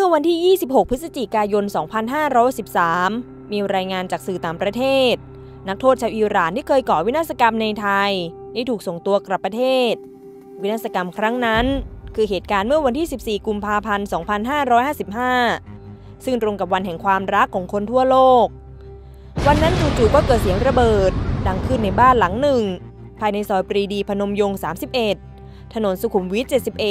อวันที่ 26 พฤศจิกายน 2513 มีรายงานจากสื่อต่างประเทศนักโทษชาวอิหร่านที่เคยก่อวินาศกรรมในไทยได้ถูกส่งตัวกลับประเทศวินาศกรรมครั้งนั้นคือเหตุการณ์เมื่อวันที่ 14 กุมภาพันธ์ 2555 ซึ่งตรงกับวันแห่งความรักของคนทั่วโลกวันนั้นจู่ๆก็เกิดเสียงระเบิดดังขึ้นในบ้านหลังหนึ่งภายในซอยปรีดีพนมยงค์ 31 ถนนสุขุมวิท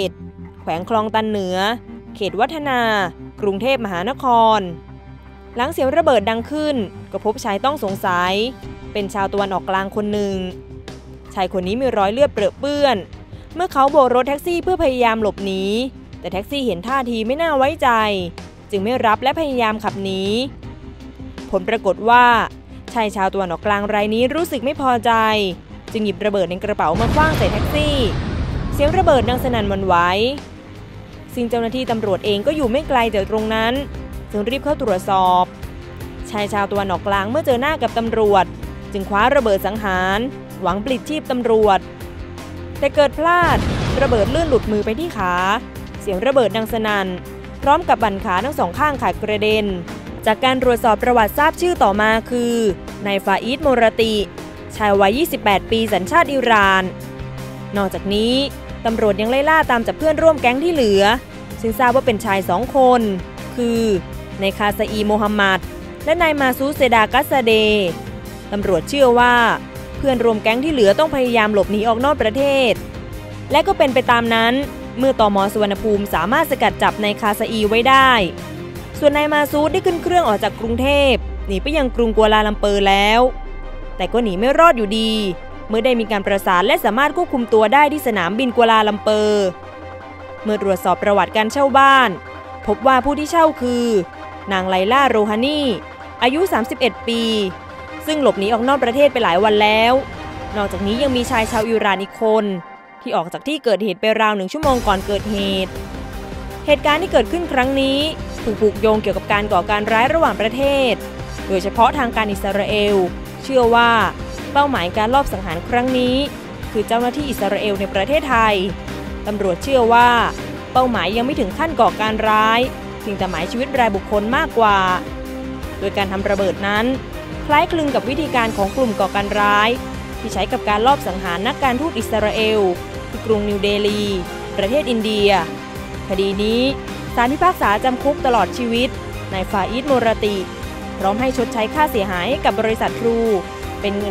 71 แขวงคลองตันเหนือเขตวัฒนากรุงเทพมหานครหลังเสียงระเบิดดังขึ้นก็พบชายต้องสงสัยเป็นชาวตะวันออกกลางคนหนึ่งชายคนนี้มีรอยเลือดเปรอะเปื้อนเมื่อเขาโบกรถแท็กซี่เพื่อพยายามหลบหนีแต่แท็กซี่เห็นท่าทีไม่น่าไว้ใจจึงไม่รับและพยายามขับหนีผลปรากฏว่าชายชาวตะวันออกกลางรายนี้รู้สึกไม่พอใจจึงหยิบระเบิดในกระเป๋ามาขว้างใส่แท็กซี่เสียงระเบิดดังสนั่นหวั่นไหวซึ่งเจ้าหน้าที่ตำรวจเองก็อยู่ไม่ไกลจากตรงนั้นจึงรีบเข้าตรวจสอบชายชาวตะวันออกกลางเมื่อเจอหน้ากับตำรวจจึงคว้าระเบิดสังหารหวังปลิดชีพตำรวจแต่เกิดพลาดระเบิดลื่นหลุดมือไปที่ขาเสียงระเบิดดังสนั่นพร้อมกับบั่นขาทั้งสองข้างขาดกระเด็นจากการตรวจสอบประวัติทราบชื่อต่อมาคือนายฟาอีดโมราติชายวัย 28 ปีสัญชาติอิหร่านนอกจากนี้ตำรวจยังไล่ล่าตามจับเพื่อนร่วมแก๊งที่เหลือซึ่งทราบว่าเป็นชาย2 คนคือนายคาซาอีโมฮัมหมัดและนายมาซูเซดากัสซาเดตำรวจเชื่อว่าเพื่อนรวมแก๊งที่เหลือต้องพยายามหลบหนีออกนอกประเทศและก็เป็นไปตามนั้นเมื่อตม.สุวรรณภูมิสามารถสกัดจับนายคาซาอีไว้ได้ส่วนนายมาซูดได้ขึ้นเครื่องออกจากกรุงเทพหนีไปยังกรุงกัวลาลัมเปอร์แล้วแต่ก็หนีไม่รอดอยู่ดีเมื่อได้มีการประสานและสามารถควบคุมตัวได้ที่สนามบินกัวลาลัมเปอร์เมื่อตรวจสอบประวัติการเช่าบ้านพบว่าผู้ที่เช่าคือนางไลล่าโรฮานีอายุ 31 ปีซึ่งหลบหนีออกนอกประเทศไปหลายวันแล้วนอกจากนี้ยังมีชายชาวอิหร่านอีกคนที่ออกจากที่เกิดเหตุไปราว1 ชั่วโมงก่อนเกิดเหตุการณ์ที่เกิดขึ้นครั้งนี้ถูกผูกโยงเกี่ยวกับการก่อการร้ายระหว่างประเทศโดยเฉพาะทางการอิสราเอลเชื่อว่าเป้าหมายการลอบสังหารครั้งนี้คือเจ้าหน้าที่อิสราเอลในประเทศไทยตำรวจเชื่อว่าเป้าหมายยังไม่ถึงขั้นก่อการร้ายเพียงแต่หมายชีวิตรายบุคคลมากกว่าโดยการทำระเบิดนั้นคล้ายคลึงกับวิธีการของกลุ่มก่อการร้ายที่ใช้กับการลอบสังหารนักการทูตอิสราเอลที่กรุงนิวเดลีประเทศอินเดียคดีนี้ศาลพิพากษาจำคุกตลอดชีวิตนายฟาอีดโมราติพร้อมให้ชดใช้ค่าเสียหายให้กับบริษัททรูเป็นเงิน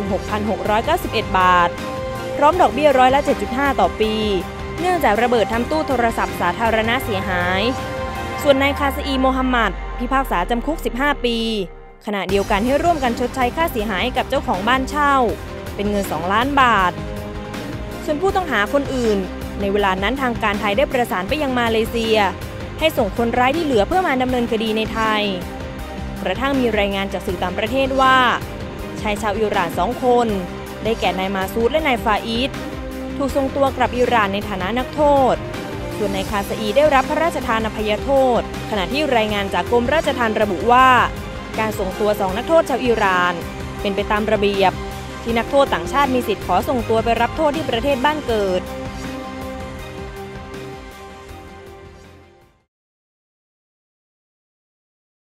6,691 บาทพร้อมดอกเบี้ย7.5%ต่อปีเนื่องจากระเบิดทำตู้โทรศัพท์สาธารณะเสียหายส่วนนายคาซาอีโมฮัมหมัดพิพากษาจำคุก15 ปีขณะเดียวกันให้ร่วมกันชดใช้ค่าเสียหายกับเจ้าของบ้านเช่าเป็นเงิน2 ล้านบาทส่วนผู้ต้องหาคนอื่นในเวลานั้นทางการไทยได้ประสานไปยังมาเลเซียให้ส่งคนร้ายที่เหลือเพื่อมาดำเนินคดีในไทยกระทั่งมีรายงานจากสื่อต่างประเทศว่าชายชาวอิหร่าน2 คนได้แก่นายมาซูดและนายฟาอีดถูกส่งตัวกลับอิหร่านในฐานะนักโทษส่วนนายคาซาอีได้รับพระราชทานอภัยโทษขณะที่รายงานจากกรมราชทัณฑ์ระบุว่าการส่งตัว2 นักโทษชาวอิหร่านเป็นไปตามระเบียบที่นักโทษต่างชาติมีสิทธิ์ขอส่งตัวไปรับโทษที่ประเทศบ้านเกิด